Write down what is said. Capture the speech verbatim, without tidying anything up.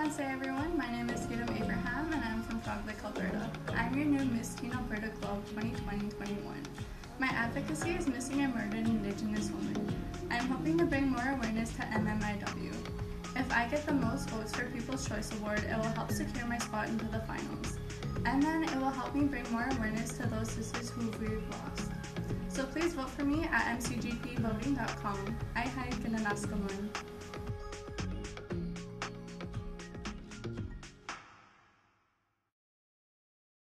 Namaste everyone, my name is Tatum Abraham and I'm from Frog Lake, Alberta. I'm your new Miss Teen Alberta Globe twenty twenty twenty-one. My advocacy is missing and murdered Indigenous women. I'm hoping to bring more awareness to M M I W. If I get the most votes for People's Choice Award, it will help secure my spot into the finals. And then it will help me bring more awareness to those sisters who we've lost. So please vote for me at m c g p voting dot com. I hi Gananaskaman.